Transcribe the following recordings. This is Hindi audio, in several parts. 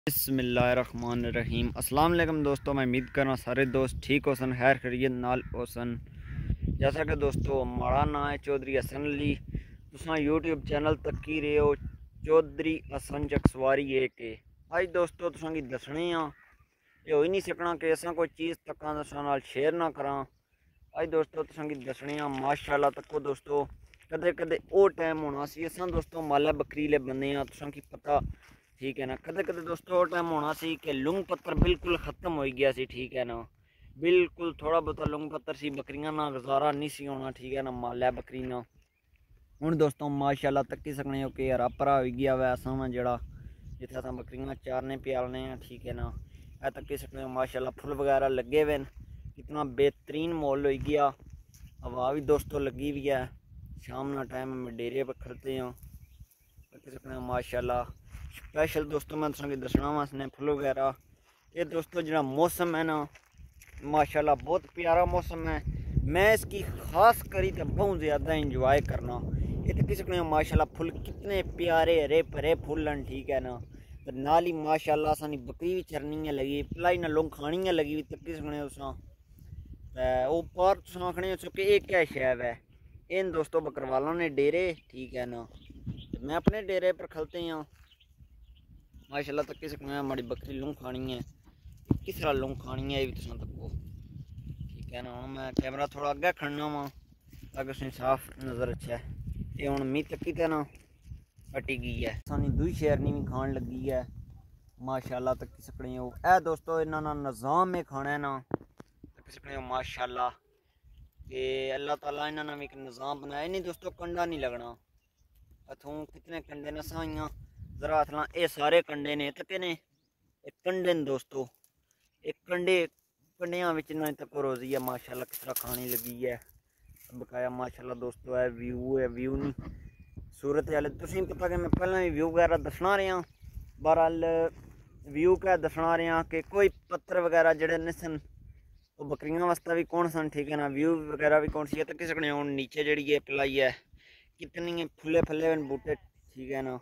बिस्मिल्लाहिर्रहमानिर्रहीम। अस्सलाम वालेकुम दोस्तों, मैं उम्मीद करना सारे दोस्त ठीक हो सन, खैर खैरियत नाल हो सन। जैसा कि दोस्तों हमारा नाम है चौधरी हसन अली, तुसा यूट्यूब चैनल तक ही रहे हो चौधरी हसन चक्सवारी ए के। अज दोस्तों तुसा की दसने ये हो ही नहीं सकना कि असा कोई चीज़ तक नाल शेयर ना करा। अज दोस्तों तुसा की दसने माशाअल्लाह तको दोस्तों कदे कदे वो टाइम होना सी असा दोस्तों माला बकरीले बंदे तुसा की पता, ठीक है ना। कदे कदे दोस्तों वो टाइम होना सी कि लुंग पत्तर बिल्कुल ख़त्म हो गया सी, ठीक है ना। बिल्कुल थोड़ा बहुत लुंग पत्तर सी, बकरियां ना गुजारा नहीं सी होना, ठीक है ना। माल है बकरी ना हूँ दोस्तों माशाअल्लाह तक्की सकने हो कि हरा भरा हो गया वै असा वा जड़ा जिथे अस बकरियां चारने प्यालने, ठीक है ना। यह तक्की सकने हो माशाअल्लाह फुल वगैरह लगे हुए, कितना बेहतरीन माहौल हो गया। हवा भी दोस्तों लगी हुई है, शाम ना टाइम में डेरे पर खड़ते हैं, तक्की सकने हो माशाअल्लाह। स्पेशल दोस्तों मैं तुसें दसना वास्ते फुल वगैरह ये दोस्तों जो मौसम है ना माशाल्लाह बहुत प्यारा मौसम है। मैं इसकी खास करी तो बहुत ज़्यादा इंजॉय करना। ये तो किसी को माशाल्लाह फुल कितने प्यारे हरे भरे फुल हैं, ठीक है ना। तो नाल ही माशाल्लाह सानी बकरी भी चरनी है लगी, पलाई ना लोग खानी है लगी, तक्की सकने वो पार तुम आखने कि एक क्या शैब है इन दोस्तों बकरवालों ने डेरे, ठीक है ना। तो मैं अपने डेरे पर खलते हैं माशाल्लाह तक किस हमारी बकरी लूँ खानी है, किस तरह लूँ खानी है ये भी तुम तको, ठीक है ना। हम मैं कैमरा थोड़ा अगे खड़ना वा ताकि उसमें साफ नज़र अच्छा है। ये हूँ मी तकी तो ना कटी गई है, सानी दूई शेरनी भी खान लगी है माशाल्लाह तक सकने हो। ए दोस्तों इन्होंने निज़ाम में खाना है ना, तक सकने हो माशाल्लाह कि अल्लाह ताला इन्होंने भी एक निज़ाम बनाया नहीं दोस्तों। कंडा नहीं लगना अथों कितने कंडे न साइयाँ जरा हथला, ये सारे कंडे ने तके ने एक कंडे ने दोस्तों, एक कंडे कंडिया इन्होंने तक रोजी है माशाल्लाह किस तरह खाने लगी है बकाया माशाल्लाह दोस्तों। है व्यू है, व्यू नहीं सूरत हाल तुम पता कि मैं पहले भी व्यू वगैरह दसना रहा। बहरहाल व्यू क्या दसना रहा कि कोई पत्थर वगैरह जड़े न सन वो बकरियां वास्ते भी कौन सन, ठीक है ना। व्यू वगैरह भी कौन सी है तक सकने हूँ नीचे जड़ी है पलाई है कितनी फुले फले बूटे, ठीक है ना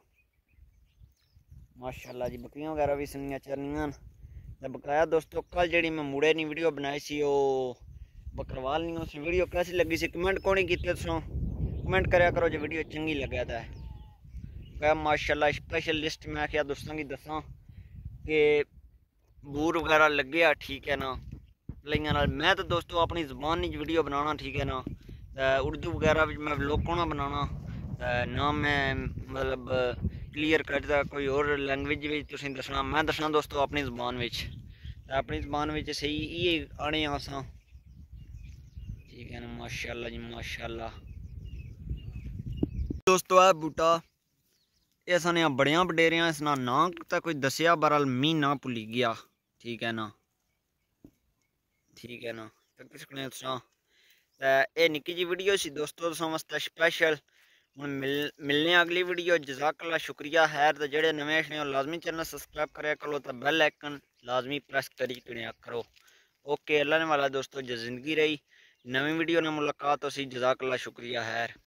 माशाल्लाह जी। बकरियां वगैरह भी सुनिया चरनियां तो बकाया दोस्तों कल जी मैं मुड़े नहीं वीडियो बनाई सी वो बकरवाल नहीं, उस वीडियो कैसी लगी सी कमेंट कौन कीते तुम कमेंट कराया करो जो वीडियो चंगी लगे तो है माशाल्लाह। स्पेशल लिस्ट मैं क्या दोस्तों की दसा कि बूर वगैरह लगे आ, ठीक है ना। लाइया मैं तो दोस्तों अपनी ज़बान ही वीडियो बनाना, ठीक है ना। उर्दू वगैरह भी मैं व्लॉग को ना बनाना ना मैं मतलब क्लीयर करता कोई और लैंग्वेज भी तुम दसना, मैं दसना दोस्तों अपनी ज़बान अपनी ज़बान सही ये आने आसा, ठीक है ना माशाल्लाह जी माशाल्लाह। दोस्तों है बूटा ये साने बड़िया वडेरिया इसना नाम तो कोई दसिया बहरहाल मी ना भुली गया, ठीक है ना, ठीक है ना। तक सकने ये निक्की जी वीडियो सी दोस्तों तुम वास्ते स्पेशल। हम मिलने अगली वीडियो, जज़ाकल्लाह शुक्रिया। खैर तो जेडे नवे ने लाजमी चैनल सब्सक्राइब कराया करो तो बेल आइकन लाजमी प्रेस करी करो। ओके अल्लाह ने वाला दोस्तों जो जिंदगी रही नवी वीडियो ने मुलाकात हो सी, जज़ाकल्लाह शुक्रिया। खैर।